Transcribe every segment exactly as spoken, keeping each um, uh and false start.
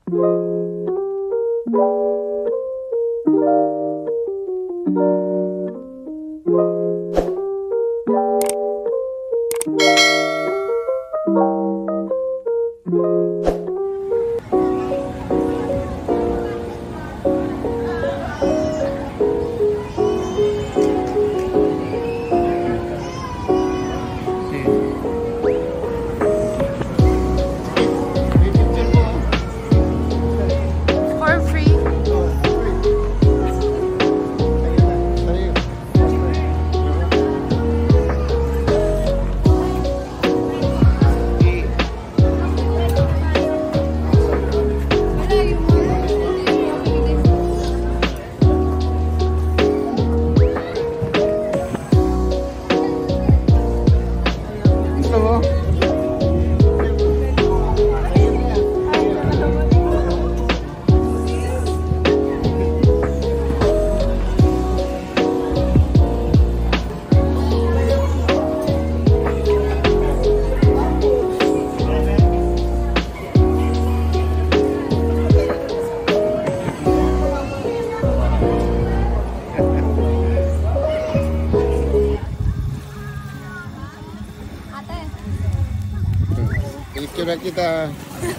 Kira kita.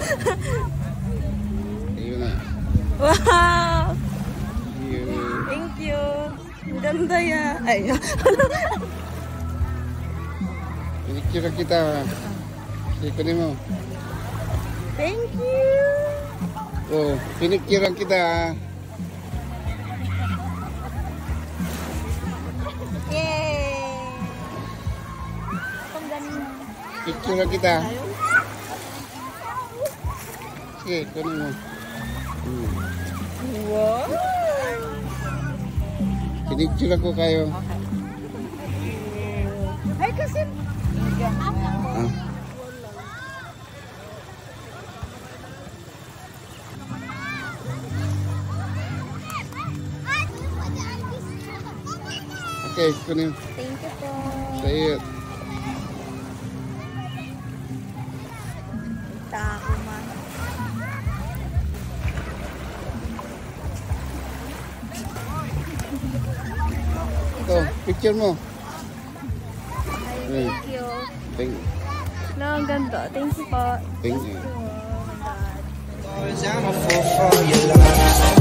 Ayun na. Wow! Ayun. Thank you. Ang ganda ya. Ay. Kira kita. Ikunin mo. Thank you. Oh, pinikira kita. Yay! Ang ganda. Picture kita. Sige, kunin mo. Hmm. Wow! Pinicture ako kayo. Okay. Ay, kasi... Ah. Okay, kunin. Thank you po. Sa'yo. Tako man. Ito, picture mo. Ay, thank you. Thank you. No, ang ganda. Thank you po. Thank you. Oh my God. I'm a fool for your love.